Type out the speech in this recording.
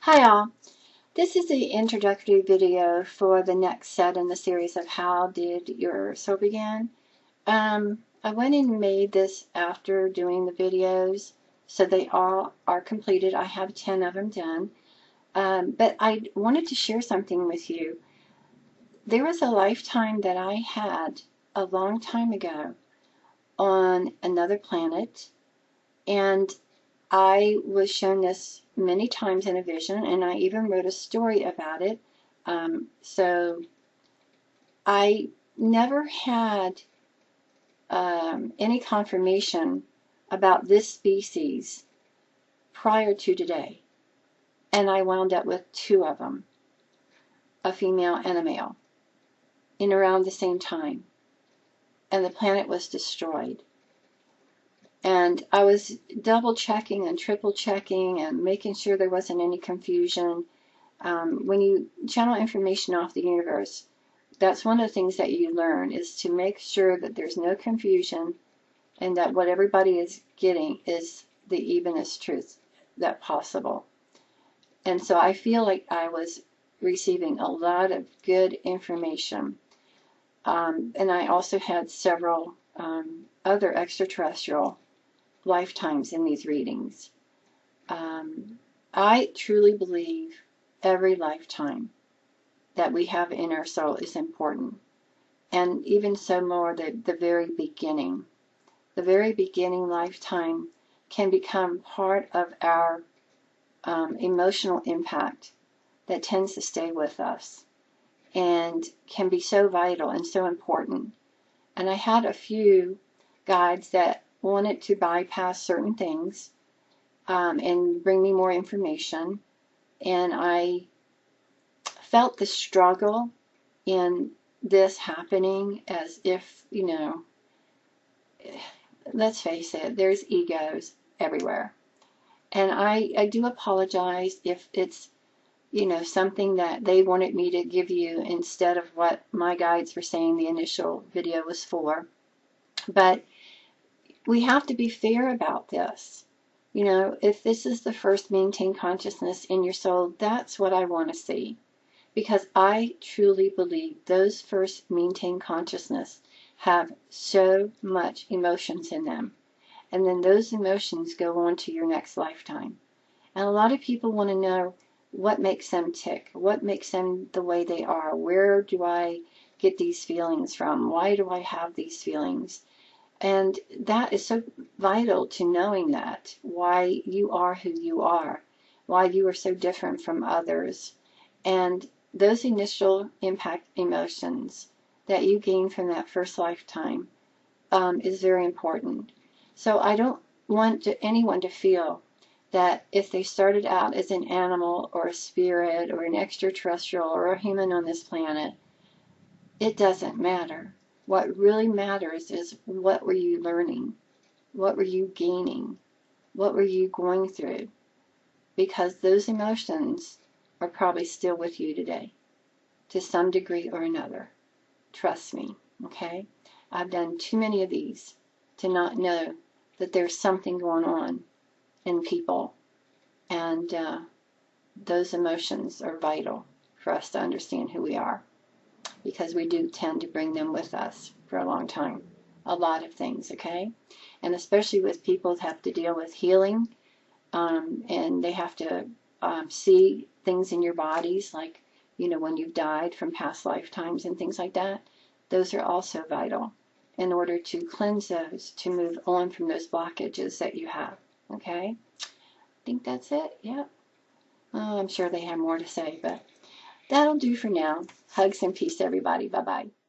Hi all, this is the introductory video for the next set in the series of How Did Your Soul Begin? I went and made this after doing the videos, so they all are completed. I have 10 of them done, but I wanted to share something with you. There was a lifetime that I had a long time ago on another planet, and I was shown this many times in a vision, and I even wrote a story about it. So I never had any confirmation about this species prior to today. And I wound up with two of them, a female and a male, in around the same time. And the planet was destroyed. And I was double checking and triple checking and making sure there wasn't any confusion. When you channel information off the universe, that's one of the things that you learn, is to make sure that there's no confusion and that what everybody is getting is the evenest truth that possible. And so I feel like I was receiving a lot of good information. And I also had several other extraterrestrial lifetimes in these readings. I truly believe every lifetime that we have in our soul is important. And even so more the very beginning. The very beginning lifetime can become part of our emotional impact that tends to stay with us and can be so vital and so important. And I had a few guides that wanted to bypass certain things and bring me more information. And I felt the struggle in this happening as if, let's face it, there's egos everywhere. And I do apologize if it's, something that they wanted me to give you instead of what my guides were saying the initial video was for. But we have to be fair about this. If this is the first maintain consciousness in your soul, that's what I want to see. Because I truly believe those first maintain consciousness have so much emotions in them. And then those emotions go on to your next lifetime. And a lot of people want to know what makes them tick, what makes them the way they are, where do I get these feelings from, why do I have these feelings? And that is so vital to knowing that, why you are who you are, why you are so different from others. And those initial impact emotions that you gain from that first lifetime is very important. So I don't want anyone to feel that if they started out as an animal or a spirit or an extraterrestrial or a human on this planet, it doesn't matter. What really matters is, what were you learning? What were you gaining? What were you going through? Because those emotions are probably still with you today, to some degree or another. Trust me, okay? I've done too many of these to not know that there's something going on in people, and those emotions are vital for us to understand who we are, because we do tend to bring them with us for a long time. A lot of things, okay? And especially with people that have to deal with healing, and they have to see things in your bodies, like, when you've died from past lifetimes and things like that. Those are also vital in order to cleanse those, to move on from those blockages that you have, okay? I think that's it, yeah. I'm sure they have more to say, but that'll do for now. Hugs and peace, everybody. Bye-bye.